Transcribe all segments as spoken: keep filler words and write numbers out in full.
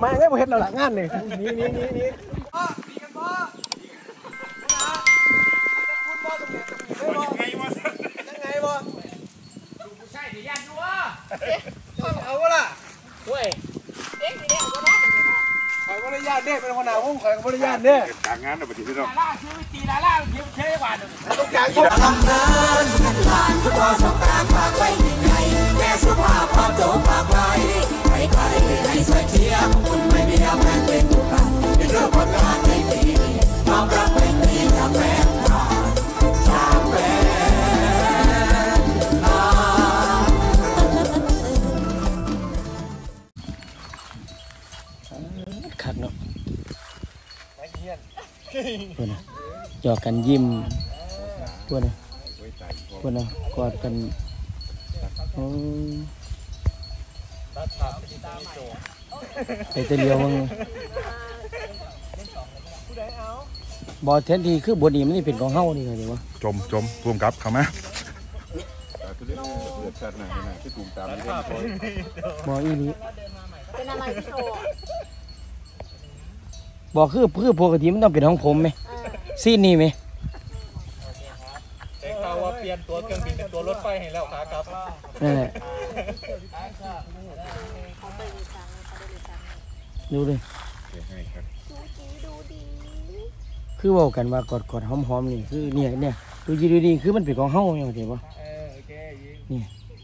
มาไงบ่เห็นเราหลังงานนี่นี่นี่นี่นี่พ่อดีกันพ่อจะคุณพ่อตรงไหนตรงไหนได้บ่ยังไงบ่ดูผู้ชายดิยันดูว่าเอาวะล่ะเว้ยเอ็งนี่เอาวะเนาะข่อยบ่ได้ญาติเด้เป็นคนหน้าวงข่อยก็บ่ได้ญาติเด้ต่างงานน่ะบ่ดีพี่น้องดาราชีวิตตีดาราชีวิตเทวาดต้องการคนทำงานเงินล้านทุกวันสงกรานต์ฝากไว้ที่ไหนแม่สุภาพพอโจฝากไว้ให้ใครให้สวยเชียร์คุณไม่มีแฟนเป็นผู้กันเป็นเรื่องผลงานในปีนี้น้องรับเป็นที่จากแฟนจากแฟนขัดเนาะพวกน่ะหยอกกันยิ้มพวกน่ะพวกน่ะกอดกันโอ้ไปเตลียวมึงบอเทนทีคือบทนี้มันนี่เป็นของเฮานี่ไงดีวะจมจมรวมกับเข้ามาบออีนี้เป็นอะไรพี่โตบอกคือคือปกติมันต้องเป็นของผมไหมซีนนี่ไหมแต่ข่าวว่าเปลี่ยนตัวเครื่องบินเป็นตัวรถไฟให้แล้วครับนั่นแหละดูดิคือบอกกันว่ากอดกอดหอมหอมนี่คือเนี่ยเนี่ยดูดีดูดีคือมันเป็นของเฮ้าอย่างเดียววะนี่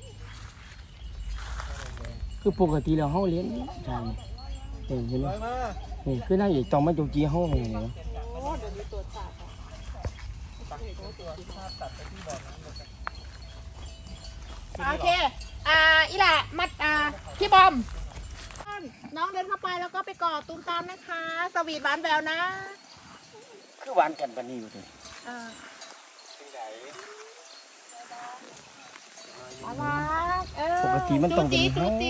คือปกติเราเฮ้าเลี้ยงทางเห็นเห็นไหมนี่คือนั่งอีกตองมาจุจีเฮ้าอย่างเดียวโอเคอ่าอีหล่ะมัดอ่าพี่บอมน้องเดินเข้าไปแล้วก็ไปกอดตูมตามนะคะสวีทหวานแววนะคือหวานกันปานนี้อยู่ดิปกติมันต้องเป็นเฮ้า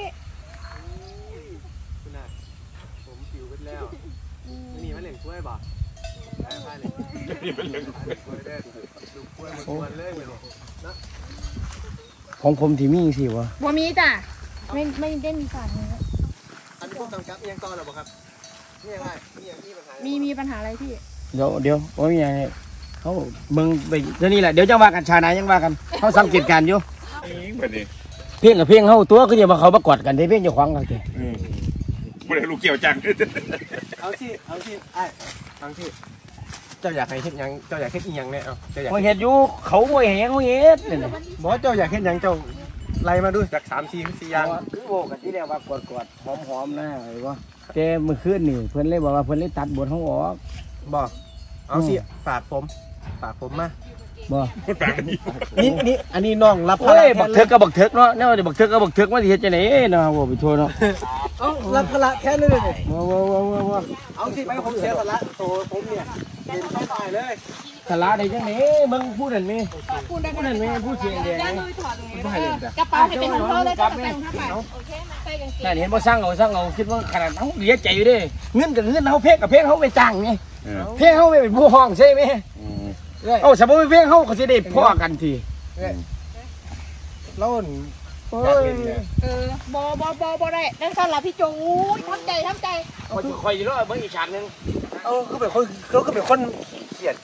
ผมผิวไปแล้วนี่มันเหล่งกล้วยบ่ได้ผ้าเลยนี่มันเหล่งกล้วยได้ดูกล้วยมันเลยนะของผมที่มีสิวะบัวมีจ้ะไม่ไม่ได้มีฝาดนี้อันนี้พวกกำกับเอียงต่อหรอเปล่าครับนี่อะไรนี่มีปัญหามีมีปัญหาอะไรพี่เดี๋ยวเดี๋ยวว่ามีอะไรเขามึงไปเท่านี้แหละเดี๋ยวจะว่ากันชาไหนยังว่ากันเขาสังเกตการอยู่เพียงกับเพียงเขาตัวก็จะมาเขาประกวดกันได้เพียงจะขวางกันเถอะไม่ได้ลูกเกี่ยวจังเอาสิเอาสิไอ้ฟังสิเจ้าอยากให้เฮ็ดยังเจ้าอยากเฮ็ดอีหยังเนี่ยเอาเจ้าอยากเฮ็ดอยู่เขาไม่เห็นเขาเฮ็ดเนี่ยบอกเจ้าอยากเฮ็ดยังเจ้าไล่มาดูจากสามสี่สี่อย่างคือโบกันที่เรียกว่ากอดกอดหอมหอมนะไอ้วะแต่เมื่อคืนนี่เพื่อนเลยบอกว่าเพื่อนเลยตัดบทเขาออกบอกเอาสิฝากผมฝากผมมาบอกนี่นี่อันนี้น้องรับภาระบักเถิกกับบักเถิกเนาะเนี่ยบักเถิกกับบักเถิกมาที่เฮ็ดจังไหนเนาะว่าไปโทษเนาะเอารับภาระแค่นี้เลยว้าวว้าวว้าวว้าวเอาสิไปผมเสียภาระโตผมเนี่ยเห็นไม่ตายเลยภาระได้จังไหนมึงพูดนั่นมั้ยพูดนั่นมั้ยพูดเสียงแดงกระเป๋าให้เป็นของเขาเลยกระเป๋าเป็นของเขาโอเคนะใส่กางเกงนั่นเห็นบ่สร้างเอาสร้างเอาคิดว่าขนาดเขาเสียใจอยู่เด้เงินกับเงินเขาเพกกับเพกเขาไปจ้างไงเพกเขาไปเป็นผู้ห้องใช่ไหมเอาสมมติเพกเขาเขาจะได้พ่อกันทีล้นเออบอบอบอบอได้นั่นสำหรับพี่โจ้ทำใจทำใจคอยคอยอยู่แล้วเมื่ออีกฉากนึงเออคือเป็นคนเขาคือเป็นคนเขียน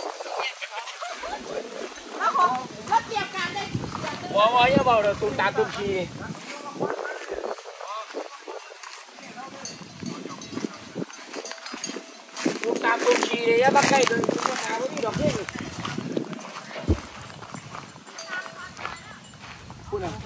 แล้วของแล้วเตรียมการได้ว้าวอย่าเบาเดี๋ยวตุ้มตาตุ้มขี้ตุ้มตาตุ้มขี้เลยอย่ามาใกล้เลยตุ้มตาไม่มีดอกเบี้ยพูดนะ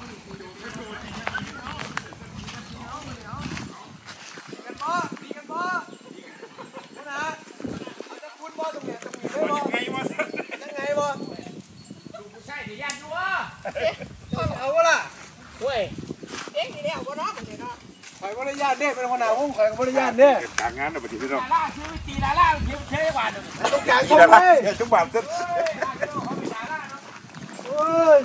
เอาวะล่ะเว้ยเอ็งนี่แล้วก็น้องมันเนี่ยเนาะข่อยบริญาตเด้เป็นคนหน้าวงข่อยบริญาตเด้ต่างงานน่ะบ่ดีพี่น้องดาราชีวิตตีดาราชีวิตเทวาดต้องการคนเลยทุกบาทเส้นโอ้ย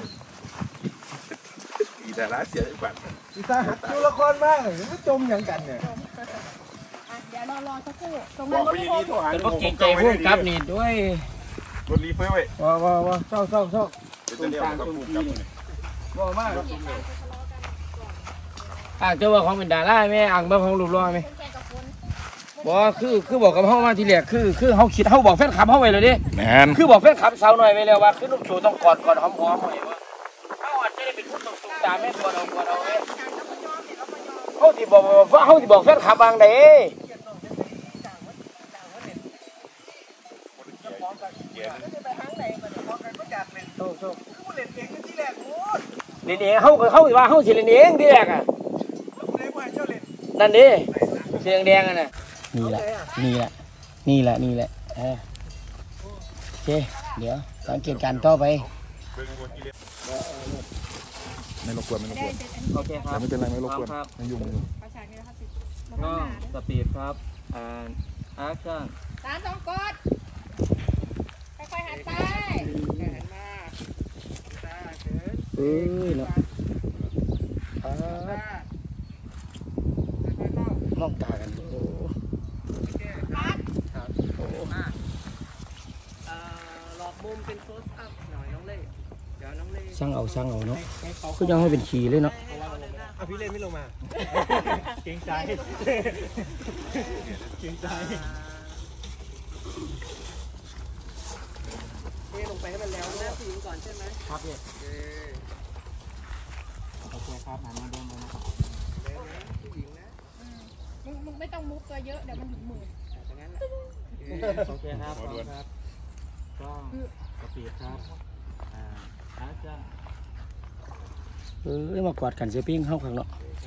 ตีดาราเสียทุกบาทดีไซน์ดูละครมากไม่จมอย่างกันเนี่ยเดี๋ยวรอรอสักครู่ตรงนั้นไม่พอเป็นพวกเก่งใจพวกกับนี่ด้วยรถรีเฟอร์ไว้ว้าวว้าวว้าวเศร้าเศร้าเศร้าตุ้มตาตุ้มขี้ว้าวมากถอ่างเจ้าว่าของเป็นดาราไหมอ่างบ้าของรูปร่างไหมบอกคือคือบอกกับเฮามาทีแรกคือคือเฮาคิดเฮาบอกแฟนคลับเฮาไว้เลยดิแมนคือบอกแฟนคลับสาวหน่อยไว้แล้วว่าคือลูกโชต้องกอดกอดหอมหอมหน่อยว่าเฮาอาจจะได้เป็นผู้ตุ้มตามแม่กอดเอากอดเอาเว้ยเฮาที่บอกว่าเฮาที่บอกแฟนคลับบางใดเล่นเองเฮาเฮาว่าเฮาสิเล่นเองทีแรกอ่ะนั่นดิเสียงแดงอ่ะน่ะนี่แหละนี่แหละนี่แหละนี่แหละเออโอเคเดี๋ยวสังเกตการต่อไปไม่รบกวนไม่รบกวนโอเคครับไม่เป็นไรไม่รบกวนครับไม่ยุ่งก็สปีดครับอ่าแอคชั่นสามสองกดค่อยๆหันซ้ายเอ้ยเนาะมองตากันโอ้หลอกมุมเป็นโคสอัพหน่อยน้องเล่เดี๋ยวน้องเล่ช่างเอาช่างเอาเนาะคือยังให้เป็นขี่เลยเนาะเอาพี่เล่นไม่ลงมาเกรงใจเกรงใจเทลงไปให้มันแล้วนะผู้หญิงก่อนใช่ไหมครับเนี่ยโอเคครับหันมาเดินมานะครับผู้หญิงนะมึงมึงไม่ต้องมุกตัวเยอะเดี๋ยวมันถึงมือแต่งั้นแหละโอเคครับพร้อมครับก็สปีดครับอ่าแอคชั่นเออมากอดกันเสียปิ้งเข้าข้างเนาะ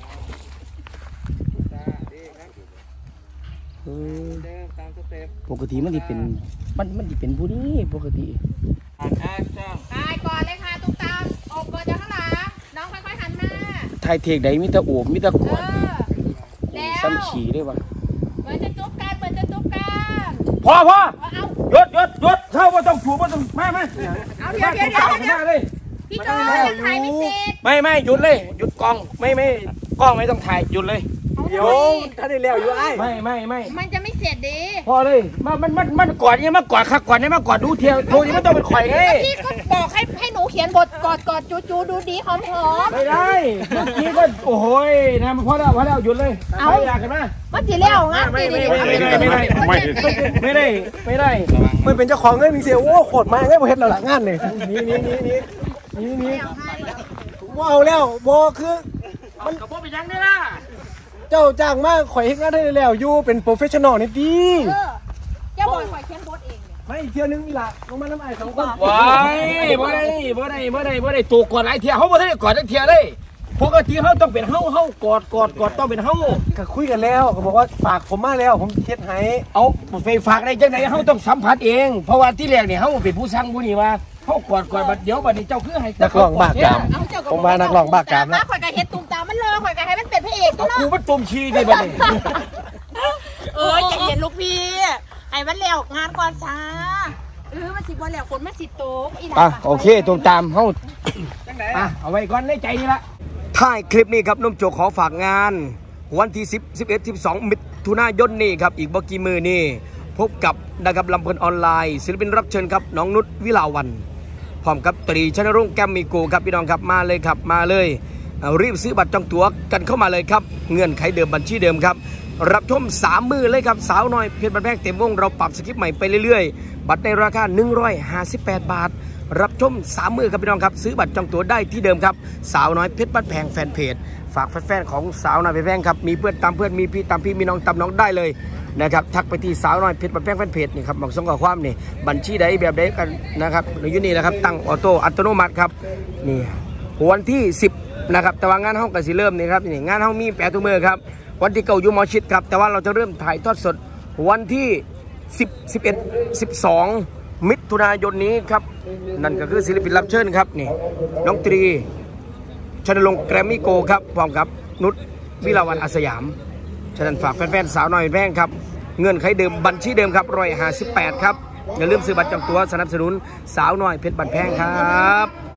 ตาดีครับเออเดินตามสเต็ปปกติมันจะเป็นมันมันจะเป็นผู้นี้ปกติแอคชั่นตายก่อนเลยค่ะตุ้มตามโอบก่อนจากข้างหลังน้องค่อยๆหันมาไทยเทกใดมีแต่โอบมีแต่กเออดอแล้วซ้ำขี่ได้ปะเหมือนจะจุ๊บกันเหมือนจะจุ๊บกันพอพอเอาเอาหยุดหยุดหยุดเข้าว่าต้องถูกว่าต้องไม่ไม่เอาเดี๋ยวเดี๋ยวเดี๋ยวเดี๋ยวเลยพี่โจยังถ่ายไม่เสร็จไม่ไม่หยุดเลยหยุดกล้องไม่ไม่กล้องไม่ต้องถ่ายหยุดเลยเดี๋ยวถ้าได้แล้วอยู่ไอ้ไม่ไม่ไม่มันจะไม่เสร็จดีพอเลยมันมันมันมันกอดเนี่ยมากอดคักกอดเนี่ยมากอดดูเทียวโทนี่มันต้องเป็นข่อยไงพี่ก็บอกให้ให้หนูเขียนบทกอดกอดจูจูดูดีหอมหอมไม่ได้เมื่อกี้ก็โอ้โหนะมันพอแล้วพอแล้วหยุดเลยเอาอยากกันมามันจีเลี้ยวงั้นไม่ดีไม่ดีไม่ไม่ไม่ไม่ได้ไม่ได้ไม่เป็นเจ้าของเงินมีเสียโอ้โคตรมาได้ประเทศเราละงานเลยนี่นี่นี่นี่นี่นี่ว่าเอาแล้วบอคือมันกับพวกไปยังได้ล่ะเจ้าจ้างมากข่อยเฮ็ดงานได้แล้วอยู่เป็นโปรเฟชชั่นอลนี่ดีเออเจ้าบอยคอยเขียนบทเองเนี่ยไม่เที่ยวนึงนี่ละลงมาน้ำไอ้สองคนว้ายบ่ได้บ่ได้บ่ได้บ่ได้ตัวกอดหลายเทียเขาบ่ได้กอดจักเทียเลยปกติเขาต้องเป็นเฮาเฮากอดกอดกอดต้องเป็นเฮาก็คุยกันแล้วก็บอกว่าฝากผมมาแล้วผมเฮ็ดให้เอาไปฝากได้จังไดเฮาต้องสัมผัสเองเพราะว่าที่แรกเนี่ยเฮาเป็นผู้สั่งผู้นี้ว่าเฮากอดกอดบัดเดี๋ยวบัดนี้เจ้าคือให้นักร้องบ้ากามเอาเจ้าก็ผมมานักร้องบ้ากามนะนะคอยกับเฮ็ดตุ้มตามมันเลยคอยกับให้มันเป็นพระเอกเอาเนาะกูมันตุ่มชีดิบัดนี้เออใจเย็นลูกพี่ไอ้มันแล้วงานก่อนจ้าเออมันสิบ่แล้วฝนมันสิตกอีหลาอ่ะโอเคตุ่มตามเฮาอ่ะเอาไว้ก่อนในใจนี่ละท้ายคลิปนี้ครับนุ่มโจขอฝากงานวันที่สิบ สิบเอ็ด สิบสองมิถุนายนนี้ครับอีกบ่กี่มื้อนี้พบกับนะครับลำเพลินออนไลน์ศิลปินรับเชิญครับน้องนุชวิลาวันพร้อมกับตรีชนรงค์แก้มมีโกครับพี่น้องครับมาเลยครับมาเลยเอารีบซื้อบัตรจองตั๋วกันเข้ามาเลยครับเงื่อนไขเดิมบัญชีเดิมครับรับชมสามมือเลยครับสาวน้อยเพชรบันแพงเต็มวงเราปรับสคริปต์ใหม่ไปเรื่อยๆบัตรในราคาหนึ่งร้อยห้าสิบแปดบาทรับชมสามมือครับพี่น้องครับซื้อบัตรจองตั๋วได้ที่เดิมครับสาวน้อยเพชรบันแพงแฟนเพจฝากแฟนๆของสาวน้อยเพชรบันแพงครับมีเพื่อนตามเพื่อนมีพี่ตามพี่มีน้องตามน้องได้เลยนะครับทักไปที่สาวน้อยเพชรบันแพงแฟนเพจนี่ครับบอกส่งข้อความนี่บัญชีใดแบบใดกันนะครับในยุคนี้นะครับตั้งออโต้อัตโนมัติครับนี่วันที่สิบนะครับแต่ว่างานห้องกันสิเริ่มนี่ครับนี่งานห้องมีแปดตัวมือครับวันที่เก่าอยู่มอชิดครับแต่ว่าเราจะเริ่มถ่ายทอดสดวันที่สิบ สิบเอ็ด สิบสองมิถุนายนนี้ครับนั่นก็คือศิลปินรับเชิญครับนี่น้องตรีชนรงค์แกรมมี่โกครับพร้อมกับนุชวิลาวันอาสยามฉะนั้นฝากแฟนๆสาวน้อยแพงครับเงื่อนไขเดิมบัญชีเดิมครับร้อยห้าสิบแปดครับอย่าลืมซื้อบัตรจองตั๋วสนับสนุนสาวน้อยเพชรบันแพงครับ